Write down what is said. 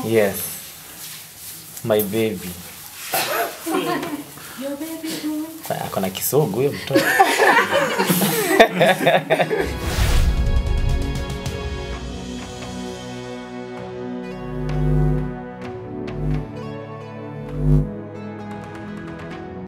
Yes. My baby. Your baby too. Akona kisogo huyo mtoto.